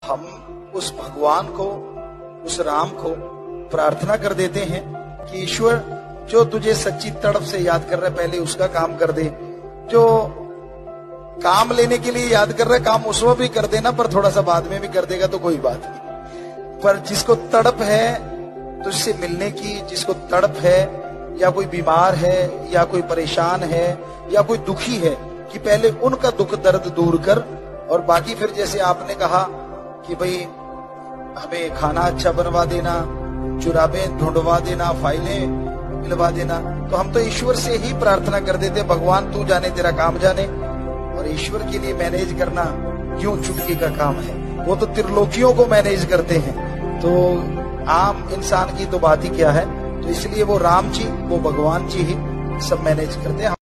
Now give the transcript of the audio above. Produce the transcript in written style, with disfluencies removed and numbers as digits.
हम उस भगवान को, उस राम को प्रार्थना कर देते हैं कि ईश्वर जो तुझे सच्ची तड़प से याद कर रहा है पहले उसका काम कर दे, जो काम लेने के लिए याद कर रहा है काम उस वक्त भी कर देना, पर थोड़ा सा बाद में भी कर देगा तो कोई बात नहीं। पर जिसको तड़प है तुझसे मिलने की, जिसको तड़प है या कोई बीमार है या कोई परेशान है या कोई दुखी है, कि पहले उनका दुख दर्द दूर कर और बाकी फिर जैसे आपने कहा कि भाई हमें खाना अच्छा बनवा देना, जुराबें ढूंढवा देना, फाइलें मिलवा देना, तो हम तो ईश्वर से ही प्रार्थना कर देते भगवान तू जाने तेरा काम जाने। और ईश्वर के लिए मैनेज करना क्यों चुटकी का काम है, वो तो त्रिलोकियों को मैनेज करते हैं, तो आम इंसान की तो बात ही क्या है। तो इसलिए वो राम जी, वो भगवान जी ही सब मैनेज करते हैं।